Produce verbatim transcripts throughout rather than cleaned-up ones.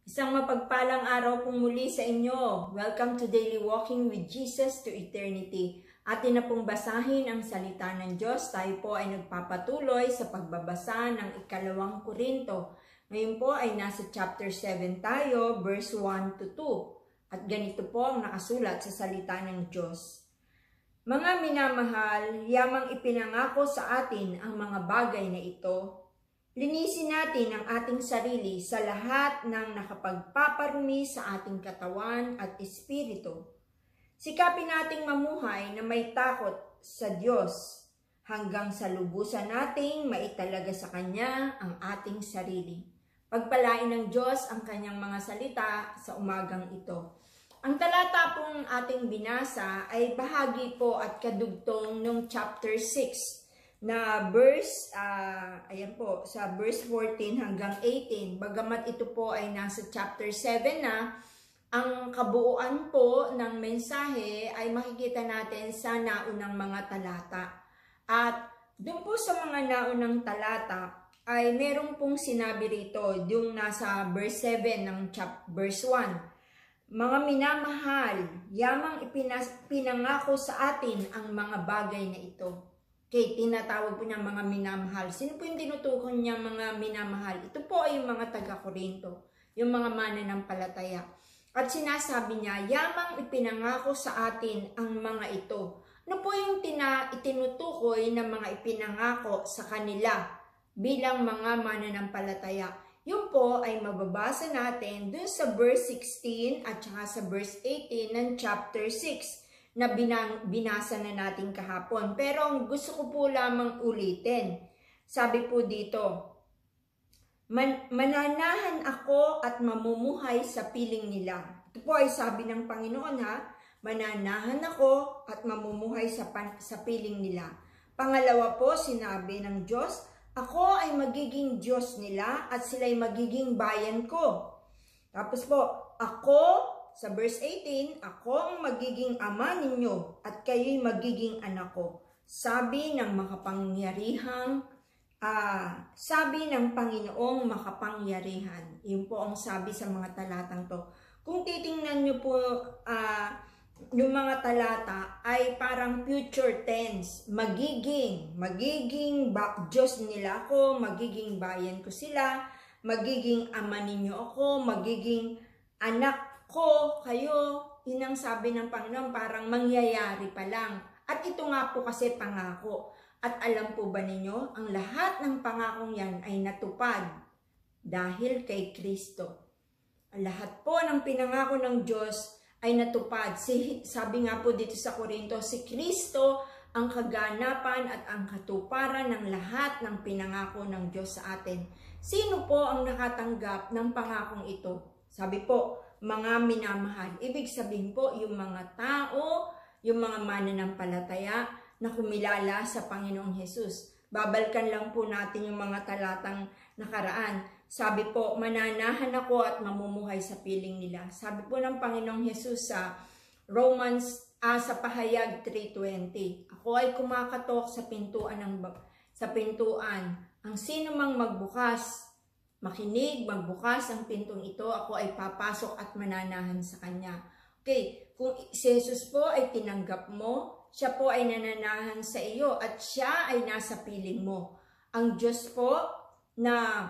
Isang mapagpalang araw pong muli sa inyo. Welcome to Daily Walking with Jesus to Eternity. Atin na pong basahin ang salita ng Diyos. Tayo po ay nagpapatuloy sa pagbabasa ng ikalawang Korinto. Ngayon po ay nasa chapter seven tayo, verse one to two. At ganito po ang nakasulat sa salita ng Diyos. Mga minamahal, yamang ipinangako sa atin ang mga bagay na ito. Linisin natin ang ating sarili sa lahat ng nakapagpaparumi sa ating katawan at espiritu. Sikapin nating mamuhay na may takot sa Diyos hanggang sa lubusan nating maitalaga sa Kanya ang ating sarili. Pagpalain ng Diyos ang Kanyang mga salita sa umagang ito. Ang talata pong ating binasa ay bahagi po at kadugtong ng chapter six. Na verse, uh, ayan po, sa verse fourteen hanggang eighteen, bagamat ito po ay nasa chapter seven na, ang kabuuan po ng mensahe ay makikita natin sa naunang mga talata. At doon po sa mga naunang talata, ay merong pong sinabi rito, yung nasa verse seven ng chap verse one. Mga minamahal, yamang ipinas pinangako sa atin ang mga bagay na ito. Okay, tinatawag po niya mga minamahal. Sino po yung tinutukoy niya mga minamahal? Ito po ay yung mga taga-Korinto, yung mga mananampalataya. At sinasabi niya, yamang ipinangako sa atin ang mga ito. Ano po yung tina, itinutukoy na mga ipinangako sa kanila bilang mga mananampalataya? Yun po ay mababasa natin dun sa verse sixteen at saka sa verse eighteen ng chapter six. Na binang, binasa na natin kahapon. Pero ang gusto ko po lamang ulitin. Sabi po dito, Man, mananahan ako at mamumuhay sa piling nila. Ito po ay sabi ng Panginoon ha, mananahan ako at mamumuhay sa, pan, sa piling nila. Pangalawa po, sinabi ng Diyos, ako ay magiging Diyos nila at sila'y magiging bayan ko. Tapos po, ako, sa verse eighteen, ako ang magiging ama ninyo at kayo'y magiging anak ko. Sabi ng makapangyarihang, uh, sabi ng Panginoong makapangyarihan. Yun po ang sabi sa mga talatang to. Kung titingnan nyo po uh, yung mga talata ay parang future tense. Magiging, magiging ba Diyos nila ako, magiging bayan ko sila, magiging ama ninyo ako, magiging anak ko, kayo, yun ang sabi ng Panginoon, parang mangyayari pa lang. At ito nga po kasi pangako. At alam po ba ninyo, ang lahat ng pangakong yan ay natupad dahil kay Kristo. Lahat po ng pinangako ng Diyos ay natupad. Si, sabi nga po dito sa Korinto, si Kristo ang kaganapan at ang katuparan ng lahat ng pinangako ng Diyos sa atin. Sino po ang nakatanggap ng pangakong ito? Sabi po, mga minamahal. Ibig sabihin po, yung mga tao, yung mga mananampalataya na kumilala sa Panginoong Hesus. Babalikan lang po natin yung mga talatang nakaraan. Sabi po, mananahan ako at mamumuhay sa piling nila. Sabi po ng Panginoong Hesus sa Romans, ah, sa Pahayag three twenty. Ako ay kumakatok sa pintuan ng sa pintuan. Ang sino mang magbukas, makinig, magbukas ang pintong ito, ako ay papasok at mananahan sa Kanya. Okay, kung si Jesus po ay tinanggap mo, siya po ay nananahan sa iyo at siya ay nasa piling mo. Ang Diyos po na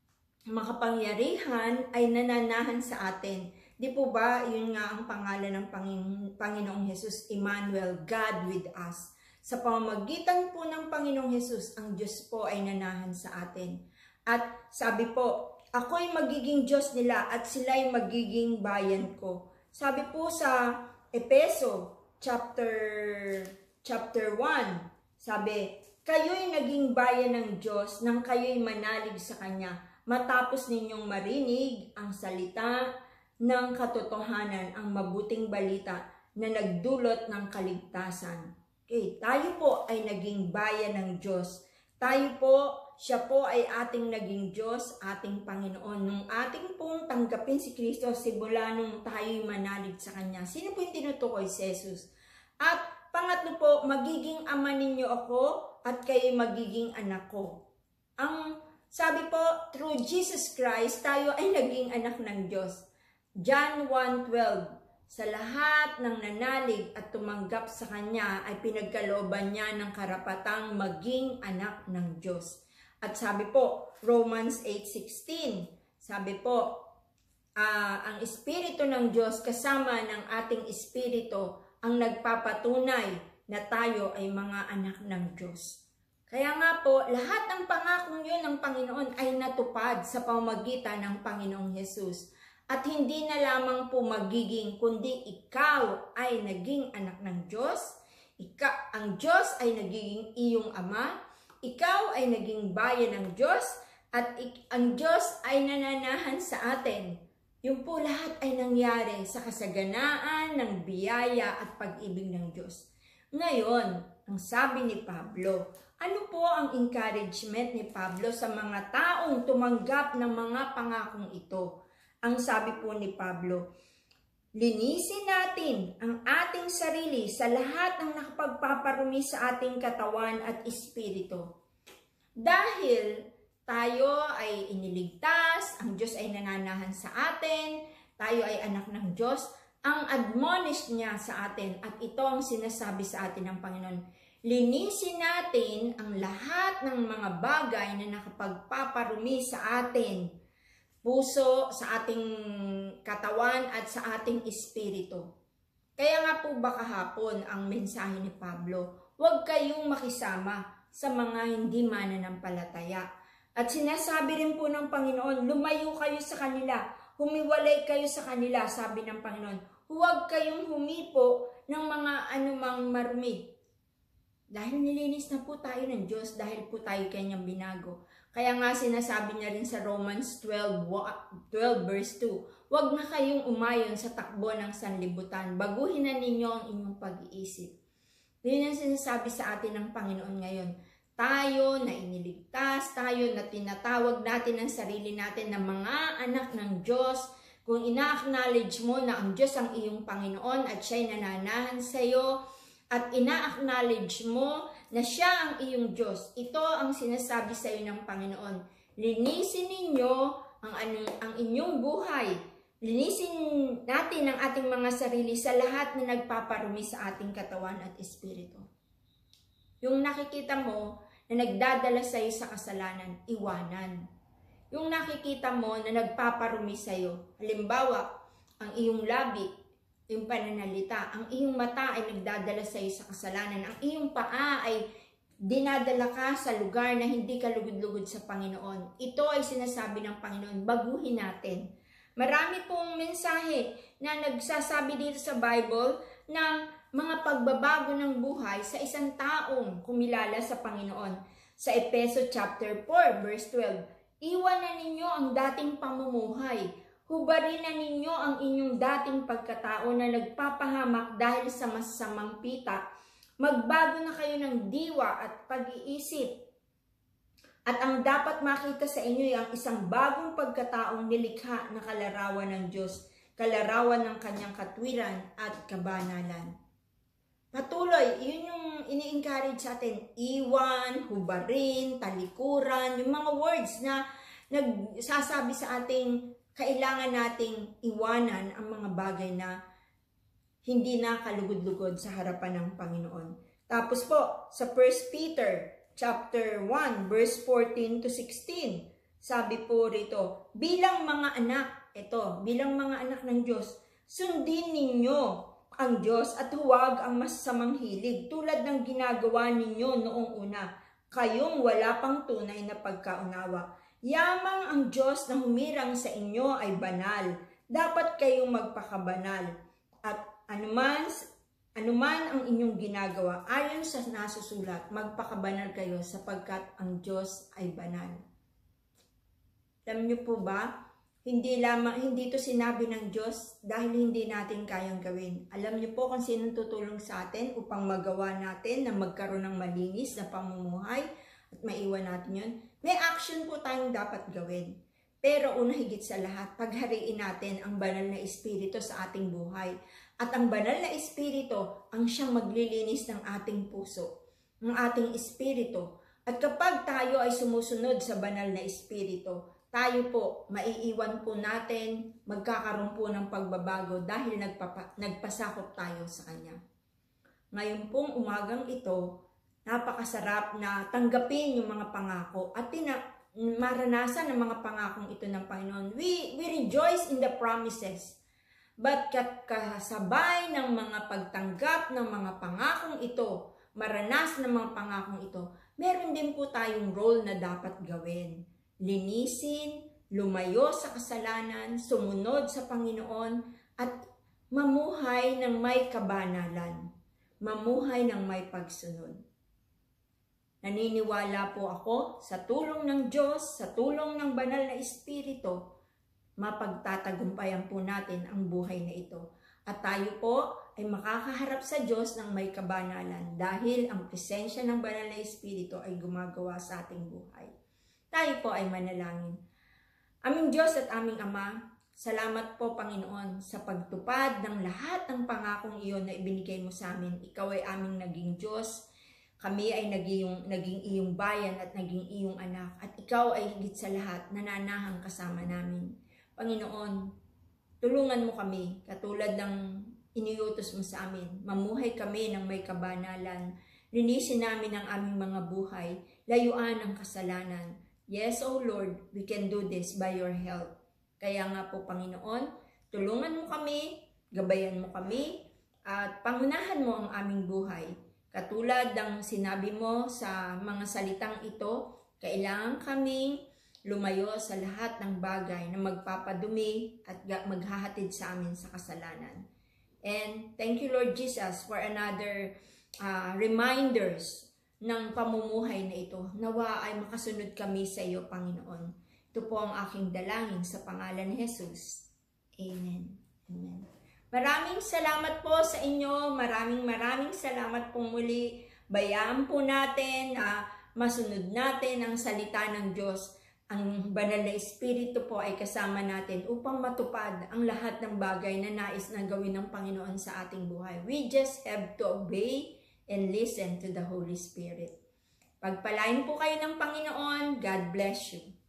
makapangyarihan ay nananahan sa atin. Di po ba, yun nga ang pangalan ng Panginoong, Panginoong Jesus, Emmanuel, God with us. Sa pamamagitan po ng Panginoong Jesus, ang Diyos po ay nanahan sa atin. At sabi po, ako'y magiging Diyos nila at sila'y magiging bayan ko. Sabi po sa Epeso chapter chapter one, sabi, kayo'y naging bayan ng Diyos nang kayo'y manalig sa Kanya matapos ninyong marinig ang salita ng katotohanan, ang mabuting balita na nagdulot ng kaligtasan. Okay, tayo po ay naging bayan ng Diyos. Tayo po, siya po ay ating naging Diyos, ating Panginoon. Nung ating pong tanggapin si Kristo, simula nung tayo'y manalig sa Kanya. Sino po yung tinutukoy? Si Jesus. At pangatlo po, magiging ama ninyo ako at kayo'y magiging anak ko. Ang Sabi po, through Jesus Christ, tayo ay naging anak ng Diyos. John one twelve, sa lahat ng nanalig at tumanggap sa Kanya ay pinagkalooban niya ng karapatang maging anak ng Diyos. At sabi po, Romans eight sixteen, sabi po, uh, ang Espiritu ng Diyos kasama ng ating Espiritu ang nagpapatunay na tayo ay mga anak ng Diyos. Kaya nga po, lahat ng pangakong yun ng Panginoon ay natupad sa pamamagitan ng Panginoong Hesus. At hindi na lamang po magiging, kundi ikaw ay naging anak ng Diyos, ika, ang Diyos ay nagiging iyong ama, ikaw ay naging bayan ng Diyos, at ik, ang Diyos ay nananahan sa atin. Yung po lahat ay nangyari sa kasaganaan ng biyaya at pag-ibig ng Diyos. Ngayon, ang sabi ni Pablo, ano po ang encouragement ni Pablo sa mga taong tumanggap ng mga pangakong ito? Ang sabi po ni Pablo, linisin natin ang ating sarili sa lahat ng nakapagpaparumi sa ating katawan at espiritu. Dahil tayo ay iniligtas, ang Diyos ay nananahan sa atin, tayo ay anak ng Diyos, ang admonish niya sa atin at ito ang sinasabi sa atin ng Panginoon. Linisin natin ang lahat ng mga bagay na nakapagpaparumi sa atin, puso, sa ating katawan at sa ating espiritu. Kaya nga po ba kahapon ang mensahe ni Pablo, huwag kayong makisama sa mga hindi mananampalataya. At sinasabi rin po ng Panginoon, lumayo kayo sa kanila, humiwalay kayo sa kanila, sabi ng Panginoon. Huwag kayong humipo ng mga anumang marumi. Dahil nilinis na po tayo ng Diyos, dahil po tayo kanyang binago. Kaya nga sinasabi niya rin sa Romans twelve, twelve verse two, huwag na kayong umayon sa takbo ng sanlibutan, baguhin na ninyo ang inyong pag-iisip. Yun ang sinasabi sa atin ng Panginoon ngayon. Tayo na iniligtas, tayo na tinatawag natin ang sarili natin na mga anak ng Diyos. Kung ina-acknowledge mo na ang Diyos ang iyong Panginoon at siya'y nananahan sa iyo, at ina-acknowledge mo na siya ang iyong Diyos, ito ang sinasabi sa iyo ng Panginoon. Linisin ninyo ang, ang inyong buhay. Linisin natin ang ating mga sarili sa lahat na nagpaparumi sa ating katawan at espiritu. Yung nakikita mo na nagdadala sa iyo sa kasalanan, iwanan. Yung nakikita mo na nagpaparumi sa iyo, halimbawa, ang iyong labi, yung pananalita, ang iyong mata ay nagdadala sa iyo sa kasalanan, ang iyong paa ay dinadala ka sa lugar na hindi ka lugod-lugod sa Panginoon. Ito ay sinasabi ng Panginoon, baguhin natin. Marami pong mensahe na nagsasabi dito sa Bible ng mga pagbabago ng buhay sa isang taong kumilala sa Panginoon. Sa Efeso chapter four verse twelve, iwanan ninyo ang dating pamumuhay. Hubarin na ninyo ang inyong dating pagkatao na nagpapahamak dahil sa masasamang pita. Magbago na kayo ng diwa at pag-iisip. At ang dapat makita sa inyo ay ang isang bagong pagkataong nilikha na kalarawan ng Diyos, kalarawan ng kanyang katwiran at kabanalan. Patuloy, yun yung ini-encourage sa atin. Iwan, hubarin, talikuran, yung mga words na nagsasabi sa ating kailangan nating iwanan ang mga bagay na hindi na kalugod-lugod sa harapan ng Panginoon. Tapos po, sa First Peter chapter one, verse fourteen to sixteen, sabi po rito, bilang mga anak, ito, bilang mga anak ng Diyos, sundin ninyo ang Diyos at huwag ang masasamang hilig tulad ng ginagawa ninyo noong una, kayong wala pang tunay na pagkaunawa. Yamang ang Diyos na humirang sa inyo ay banal. Dapat kayong magpakabanal. At anuman, anuman ang inyong ginagawa, ayon sa nasusulat, magpakabanal kayo sapagkat ang Diyos ay banal. Alam niyo po ba, hindi lamang hindi ito sinabi ng Diyos dahil hindi natin kayang gawin. Alam niyo po kung sinong tutulong sa atin upang magawa natin na magkaroon ng malinis na pamumuhay at maiwan natin yun. May action po tayong dapat gawin. Pero una higit sa lahat, paghariin natin ang banal na espiritu sa ating buhay. At ang banal na espiritu ang siyang maglilinis ng ating puso, ng ating espiritu. At kapag tayo ay sumusunod sa banal na Espiritu, tayo po, maiiwan po natin, magkakaroon po ng pagbabago dahil nagpapa, nagpasakop tayo sa Kanya. Ngayon pong umagang ito, napakasarap na tanggapin yung mga pangako at tina, maranasan ang mga pangakong ito ng Panginoon. We, we rejoice in the promises. But kasabay ng mga pagtanggap ng mga pangakong ito, maranas ng mga pangakong ito, meron din po tayong role na dapat gawin. Linisin, lumayo sa kasalanan, sumunod sa Panginoon, at mamuhay ng may kabanalan. Mamuhay ng may pagsunod. Naniniwala po ako sa tulong ng Diyos, sa tulong ng banal na Espiritu, mapagtatagumpayan po natin ang buhay na ito. At tayo po ay makakaharap sa Diyos ng may kabanalan dahil ang presensya ng banal na Espiritu ay gumagawa sa ating buhay. Tayo po ay manalangin. Aming Diyos at aming Ama, salamat po Panginoon sa pagtupad ng lahat ng pangakong iyon na ibinigay mo sa amin. Ikaw ay aming naging Diyos, kami ay naging, naging iyong bayan at naging iyong anak. At ikaw ay higit sa lahat nananahang kasama namin. Panginoon, tulungan mo kami katulad ng iniutos mo sa amin. Mamuhay kami ng may kabanalan. Linisin namin ang aming mga buhay. Layuan ang kasalanan. Yes, O Lord, we can do this by your help. Kaya nga po, Panginoon, tulungan mo kami, gabayan mo kami, at pangunahan mo ang aming buhay. Katulad ng sinabi mo sa mga salitang ito, kailangan kaming lumayo sa lahat ng bagay na magpapadumi at maghahatid sa amin sa kasalanan. And thank you, Lord Jesus, for another uh, reminders ng pamumuhay na ito. Nawa ay makasunod kami sa iyo, Panginoon. Ito po ang aking dalangin sa pangalan ni Jesus. Amen. Amen. Maraming salamat po sa inyo. Maraming maraming salamat po muli. Bayaan po natin, uh, masunod natin ang salita ng Diyos. Ang banal na Espiritu po ay kasama natin upang matupad ang lahat ng bagay na nais na gawin ng Panginoon sa ating buhay. We just have to obey and listen to the Holy Spirit. Pagpalain po kayo ng Panginoon. God bless you.